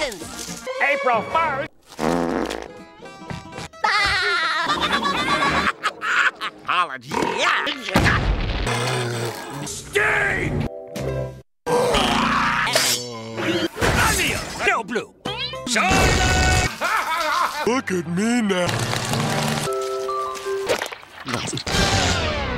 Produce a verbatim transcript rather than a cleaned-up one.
presents. April first. Apology. Sting! Onion! No blue. Look at me now.